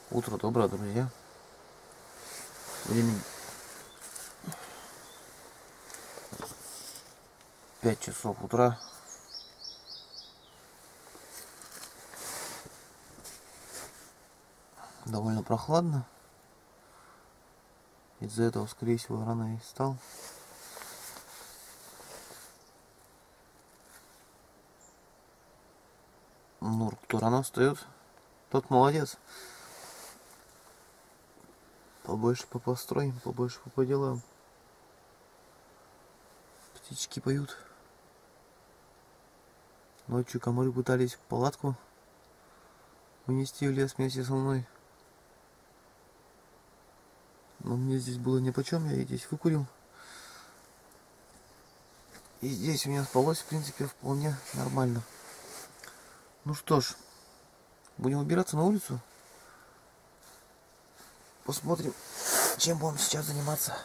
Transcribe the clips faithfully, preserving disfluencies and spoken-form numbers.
Утро доброе, друзья. Времени пять часов утра. Довольно прохладно. Из-за этого, скорее всего, рано и встал. Ну, кто рано встает, тот молодец. Побольше по построим, побольше по делам. Птички поют. Ночью комары пытались палатку унести в лес вместе со мной. Но мне здесь было нипочем, я и здесь выкурил. И здесь у меня спалось, в принципе, вполне нормально. Ну что ж, будем убираться на улицу. Посмотрим, чем будем сейчас заниматься.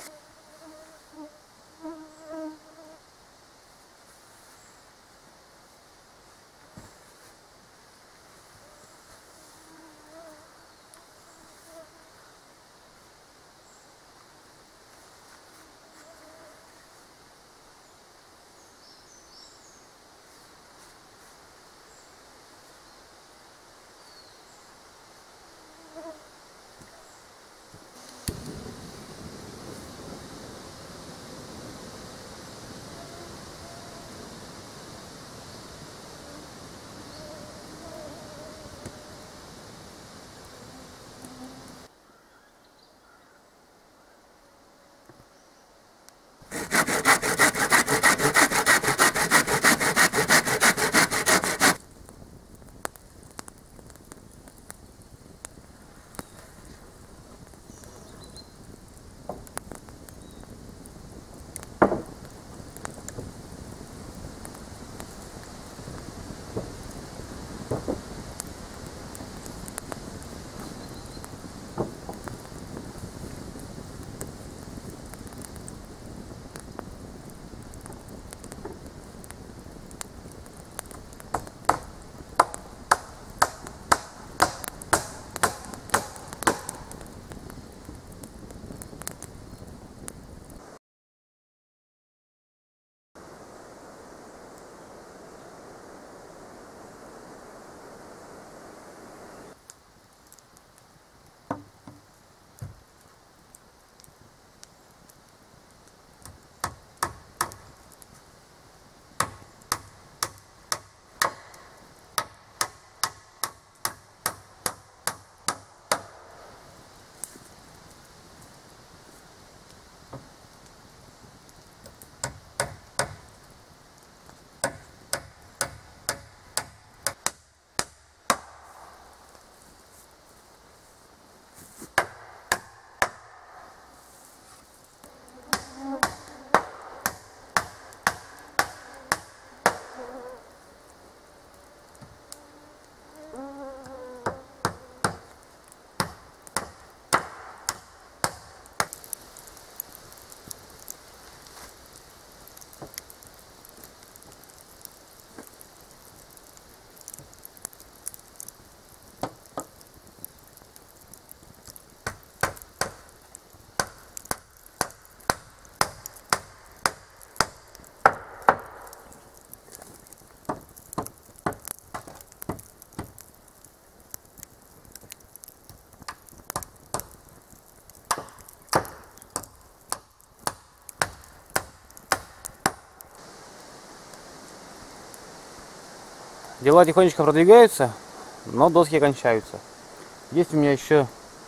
Дела тихонечко продвигаются, но доски кончаются. Есть у меня еще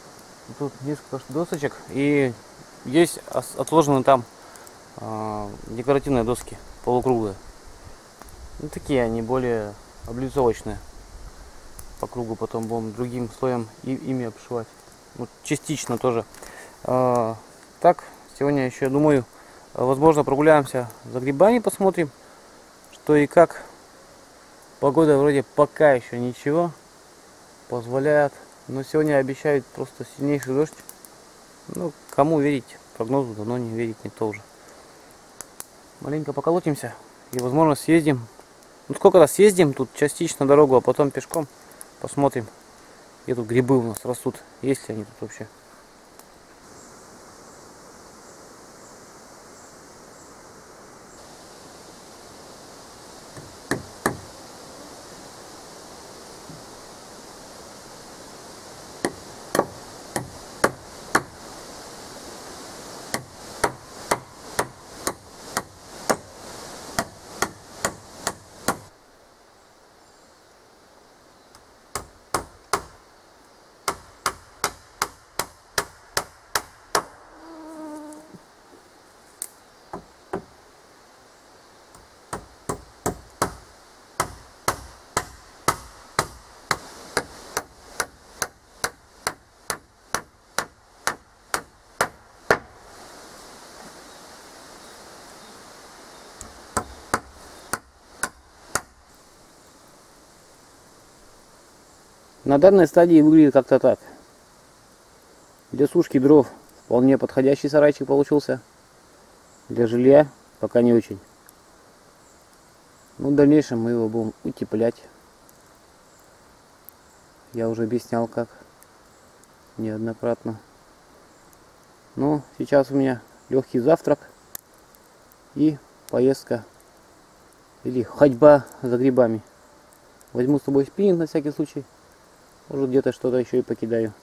тут несколько досочек, и есть отложены там э, декоративные доски полукруглые. Ну, такие они более облицовочные. По кругу потом будем другим слоем и, ими обшивать. Вот, частично тоже. Э, так, сегодня еще, думаю, возможно, прогуляемся за грибами, посмотрим, что и как. Погода вроде пока еще ничего позволяет, но сегодня обещают просто сильнейший дождь. Ну, кому верить прогнозу, давно не верить никто уже. Маленько поколотимся и, возможно, съездим. Ну, сколько раз съездим тут частично дорогу, а потом пешком посмотрим, где тут грибы у нас растут. Есть ли они тут вообще? На данной стадии выглядит как-то так. Для сушки дров вполне подходящий сарайчик получился. Для жилья пока не очень. Но в дальнейшем мы его будем утеплять. Я уже объяснял как неоднократно. Но сейчас у меня легкий завтрак и поездка или ходьба за грибами. Возьму с собой спиннинг на всякий случай. Может, где-то что-то еще и покидаю.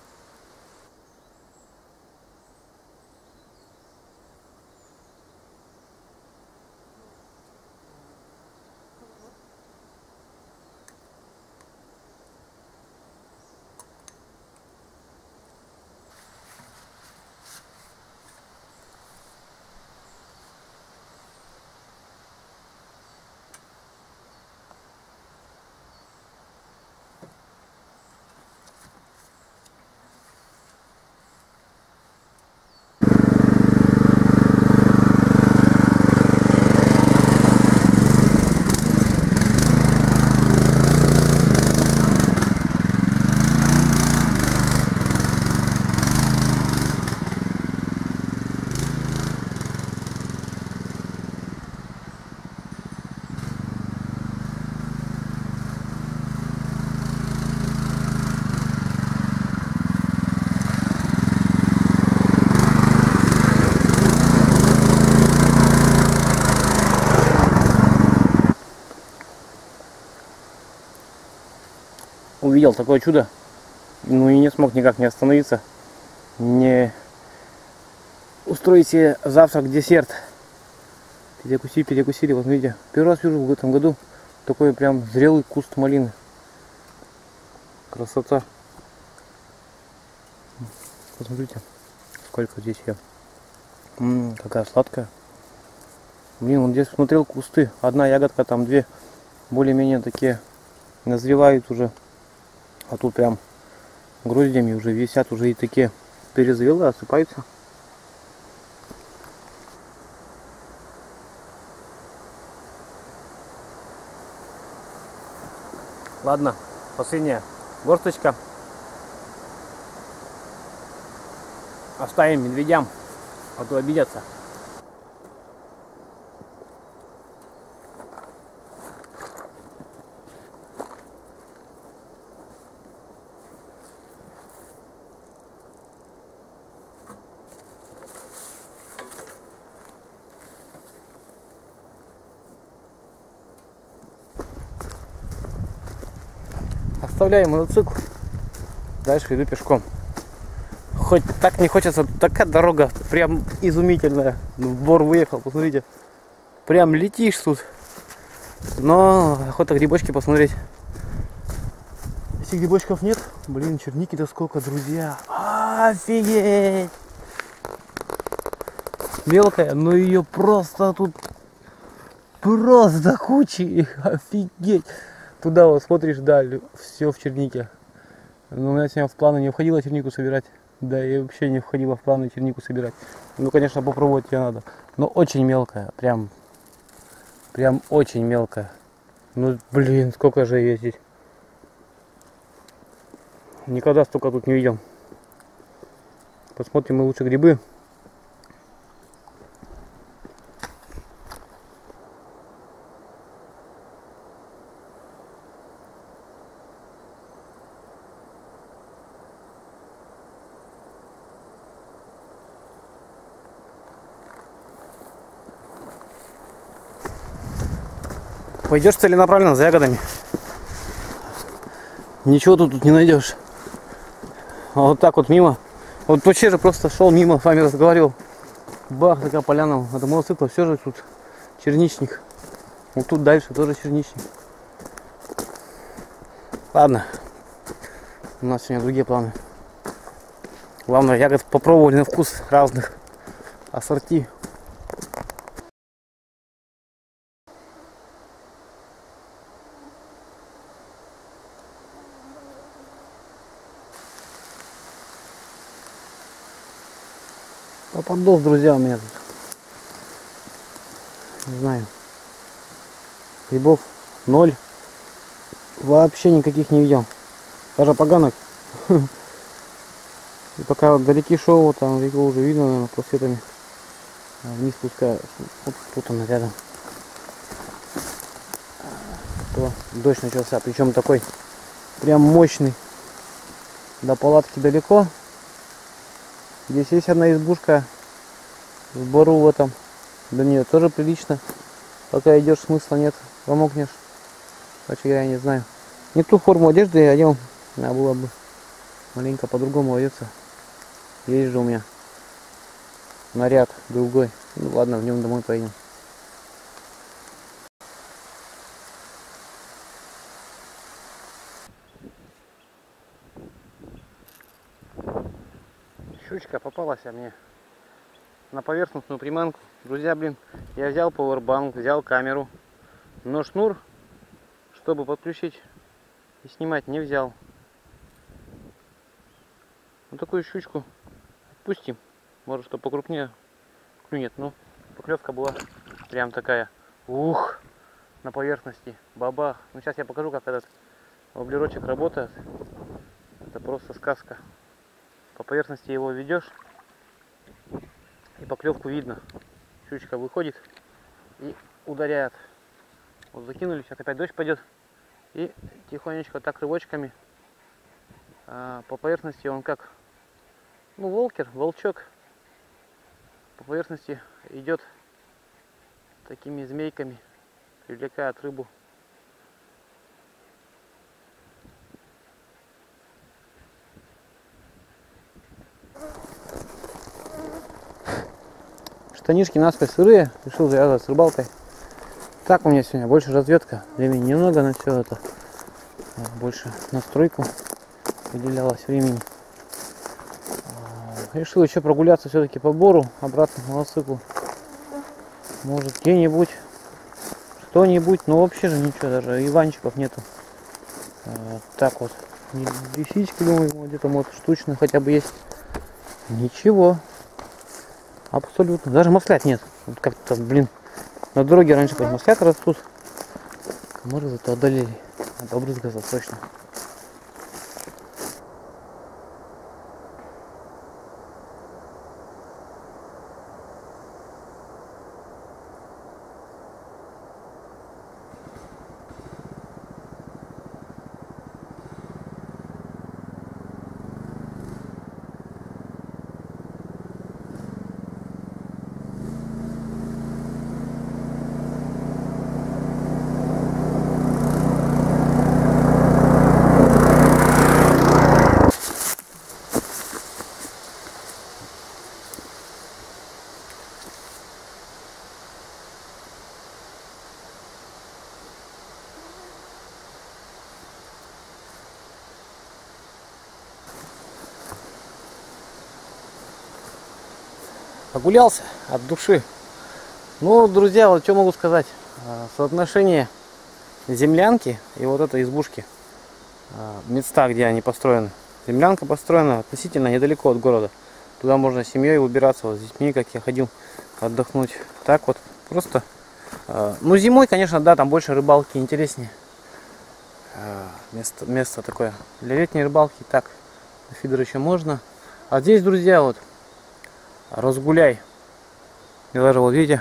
Увидел такое чудо, ну и не смог никак не остановиться, не устроить себе завтрак, десерт. Перекусили, перекусили, вот видите, первый раз вижу в этом году такой прям зрелый куст малины. Красота. Посмотрите, сколько здесь я. М-м, какая сладкая. Блин, он здесь смотрел кусты, одна ягодка, там две более-менее такие назревают уже. А тут прям гроздями уже висят, уже и такие перезрелые, осыпаются. Ладно, последняя горсточка. Оставим медведям, а то обидятся. Оставляю мотоцикл, дальше иду пешком. Хоть так не хочется, такая дорога прям изумительная. В Бор выехал, посмотрите. Прям летишь тут. Но охота грибочки посмотреть. Если грибочков нет, блин, черники-то сколько, друзья. Офигеть! Мелкая, но ее просто тут просто кучи. Офигеть! Туда вот смотришь, да, все в чернике. Но у меня сегодня в планы не входило чернику собирать. Да и вообще не входило в планы чернику собирать. Ну, конечно, попробовать ее надо. Но очень мелкая, прям, прям очень мелкая. Ну, блин, сколько же ее здесь. Никогда столько тут не видел. Посмотрим мы лучше грибы. Пойдешь целенаправленно за ягодами. Ничего тут, тут не найдешь. А вот так вот мимо. Вот вообще же просто шел мимо, с вами разговаривал. Бах, такая поляна. Это мотоцикл, все же тут черничник. Вот тут дальше тоже черничник. Ладно. У нас сегодня другие планы. Главное, ягод попробовали на вкус разных ассорти. Попадос, друзья, у меня тут. Не знаю. Грибов ноль. Вообще никаких не видел. Даже поганок. И пока вот вдалеке шел, там реку уже видно, наверное, просветами. Вниз спускаюсь. Вот тут он рядом. То дождь начался, причем такой прям мощный. До палатки далеко. Здесь есть одна избушка в бору в этом. До нее тоже прилично. Пока идешь, смысла нет, промокнешь. Короче, я не знаю. Не ту форму одежды я одел. Надо было бы маленько по-другому одеться. Есть же у меня наряд другой. Ну ладно, в нем домой поедем. Щучка попалась а мне на поверхностную приманку. Друзья, блин, я взял пауэрбанк, взял камеру, но шнур, чтобы подключить и снимать, не взял. Вот такую щучку отпустим. Может, что покрупнее клюнет. Но поклевка была прям такая. Ух! На поверхности. Бабах. Ну, сейчас я покажу, как этот воблерочек работает. Это просто сказка. По поверхности его ведешь, и поклевку видно. Щучка выходит и ударяет. Вот закинули, сейчас опять дождь пойдет. И тихонечко так рывочками а, по поверхности он как, ну, волкер, волчок. По поверхности идет такими змейками, привлекает рыбу. Штанишки насквозь сырые, решил завязывать с рыбалкой. Так у меня сегодня больше разведка, времени немного на все это, больше на стройку уделялось времени. Решил еще прогуляться все-таки по бору, обратно к мотоциклу. Может где-нибудь, что-нибудь, но вообще же ничего, даже Иванчиков нету. Так вот, лисички, думаю, где-то может штучно хотя бы есть. Ничего. Абсолютно. Даже маслят нет. Вот как-то, блин, на дороге раньше как маслята растут. Комары зато одолели. Надо обрызгаться точно. Погулялся от души. Ну, друзья, вот что могу сказать. Соотношение землянки и вот этой избушки, места, где они построены. Землянка построена относительно недалеко от города. Туда можно с семьей выбираться, вот с детьми, как я ходил отдохнуть. Так вот, просто. Ну, зимой, конечно, да, там больше рыбалки, интереснее. Место, место такое. Для летней рыбалки так, на фидер еще можно. А здесь, друзья, вот разгуляй. И даже вот видите,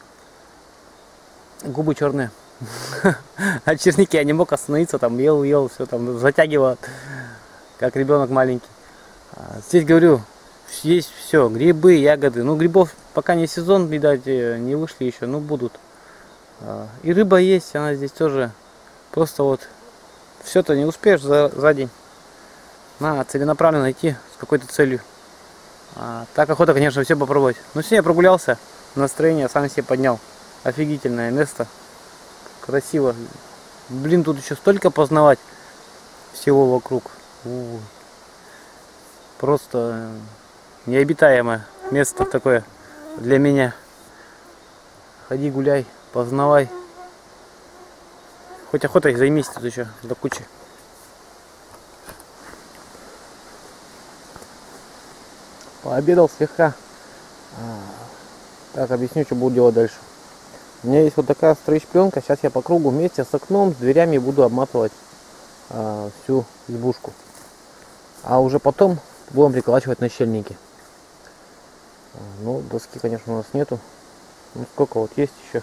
губы черные. От черники я не мог остановиться, там ел, ел, все там затягивало, как ребенок маленький. Здесь, говорю, есть все, грибы, ягоды. Ну, грибов пока не сезон, видать, не вышли еще, но будут. И рыба есть, она здесь тоже. Просто вот все-то не успеешь за, за день. Надо целенаправленно идти с какой-то целью. А, так охота, конечно, все попробовать. Но сегодня я прогулялся, настроение сам себе поднял. Офигительное место. Красиво. Блин, тут еще столько познавать всего вокруг. У-у-у. Просто необитаемое место такое для меня. Ходи, гуляй, познавай. Хоть охотой займись тут еще до кучи. Пообедал слегка. Так, объясню, что буду делать дальше. У меня есть вот такая стрейч-пленка. Сейчас я по кругу вместе с окном, с дверями буду обматывать а, всю избушку. А уже потом будем приколачивать нащельники. Ну, доски, конечно, у нас нету. Ну, сколько вот есть еще.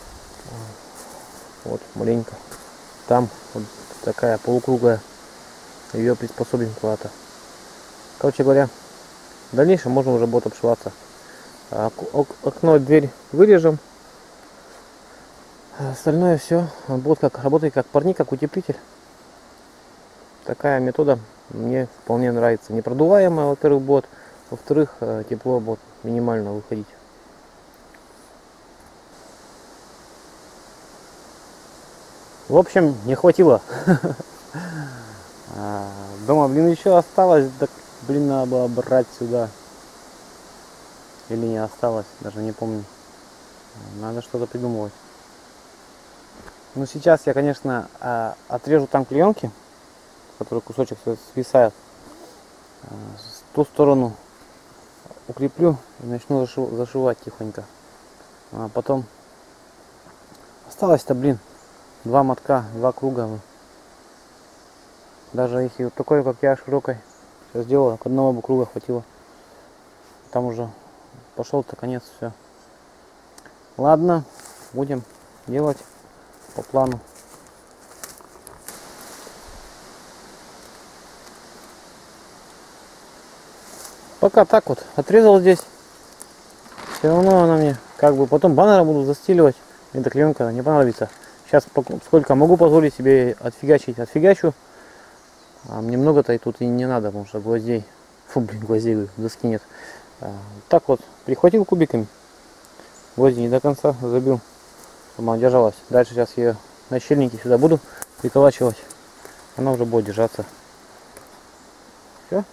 Вот, маленько. Там вот такая полукруглая. Ее приспособим куда-то. Короче говоря, в дальнейшем можно уже будет обшиваться. Окно, дверь вырежем. Остальное все будет как работать как парник, как утеплитель. Такая метода мне вполне нравится. Непродуваемая, во-первых, будет. Во-вторых, тепло будет минимально выходить. В общем, не хватило. Дома, блин, еще осталось. Так, блин, надо было брать сюда. Или не осталось, даже не помню. Надо что-то придумывать. Ну, сейчас я, конечно, отрежу там клеенки, который кусочек свисает. С ту сторону укреплю и начну зашивать тихонько. А потом осталось-то, блин, два мотка, два круга. Даже если вот такой, как я, широкой все сделала, к одного бы круга хватило. Там уже пошел-то конец, все. Ладно, будем делать по плану. Пока так вот отрезал здесь. Все равно она мне как бы потом баннером буду застиливать. Эта клеенка не понадобится. Сейчас сколько могу позволить себе отфигачить, отфигачу. А мне много-то и тут и не надо, потому что гвоздей. Фу, блин, гвоздей, доски нет. А, так вот, прихватил кубиками. Гвозди не до конца забил, чтобы она держалась. Дальше сейчас ее на щельники сюда буду приколачивать. Она уже будет держаться. Все.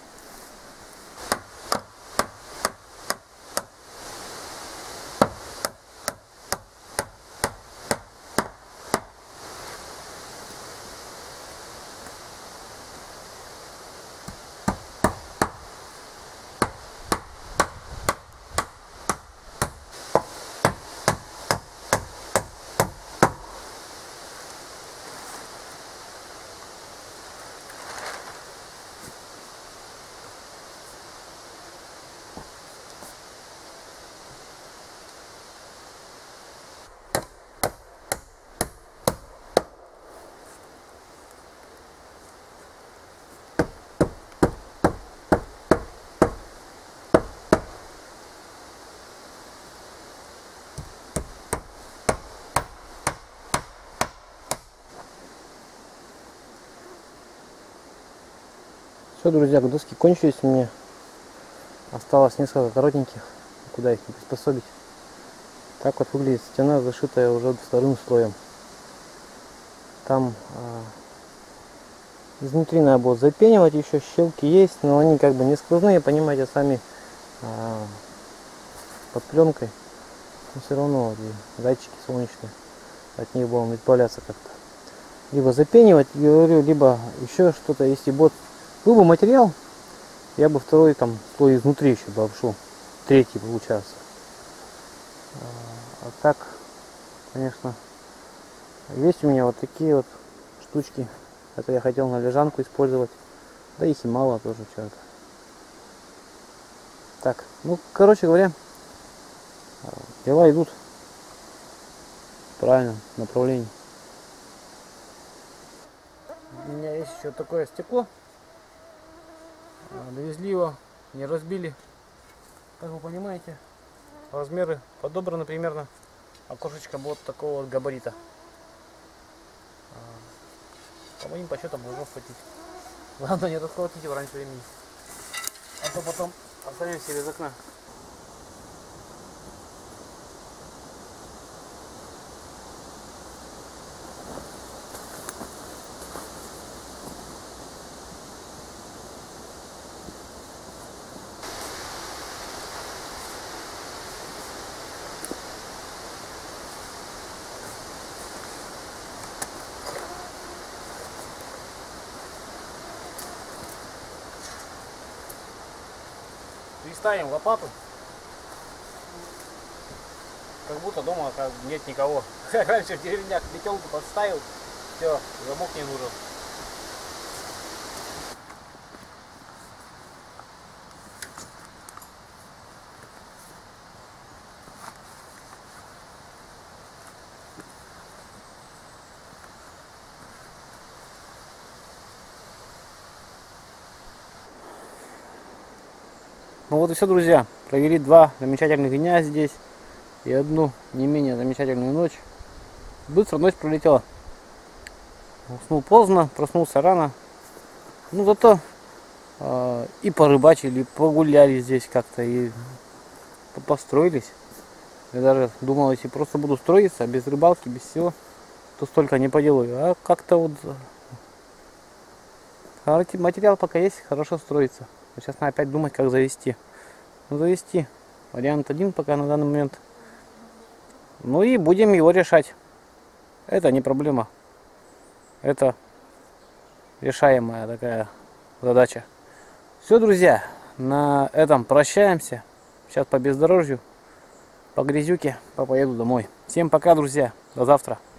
Все, друзья, доски кончились у меня. Осталось несколько коротеньких, куда их не приспособить. Так вот выглядит стена, зашитая уже вторым слоем. Там а, изнутри надо будет запенивать, еще щелки есть, но они как бы не сквозные, понимаете, сами а, под пленкой. Но все равно вот, датчики солнечные, от них будем избавляться как-то. Либо запенивать, говорю, либо еще что-то, если будет был бы материал, я бы второй там слой изнутри еще бы обшел. Третий получается. А так, конечно, есть у меня вот такие вот штучки. Это я хотел на лежанку использовать. Да их и мало тоже что-то. Так, ну, короче говоря, дела идут в правильном направлении. У меня есть еще такое стекло. Довезли его, не разбили. Как вы понимаете, размеры подобраны примерно окошечко вот такого вот габарита. По моим подсчетам должно хватить. Главное, не расколотить его раньше времени. А то потом останемся без окна. Ставим лопату, как будто дома как нет никого. Раньше в деревнях метелку подставил, все, замок не нужен. Ну вот и все, друзья. Провели два замечательных дня здесь и одну не менее замечательную ночь. Быстро ночь пролетела. Уснул поздно, проснулся рано. Ну зато э, и порыбачили, и погуляли здесь как-то, и построились. Я даже думал, если просто буду строиться, без рыбалки, без всего, то столько не поделаю. А как-то вот материал пока есть, хорошо строится. Сейчас надо опять думать, как завести. Ну, завести. Вариант один пока на данный момент. Ну и будем его решать. Это не проблема. Это решаемая такая задача. Все, друзья. На этом прощаемся. Сейчас по бездорожью, по грязюке, поеду домой. Всем пока, друзья. До завтра.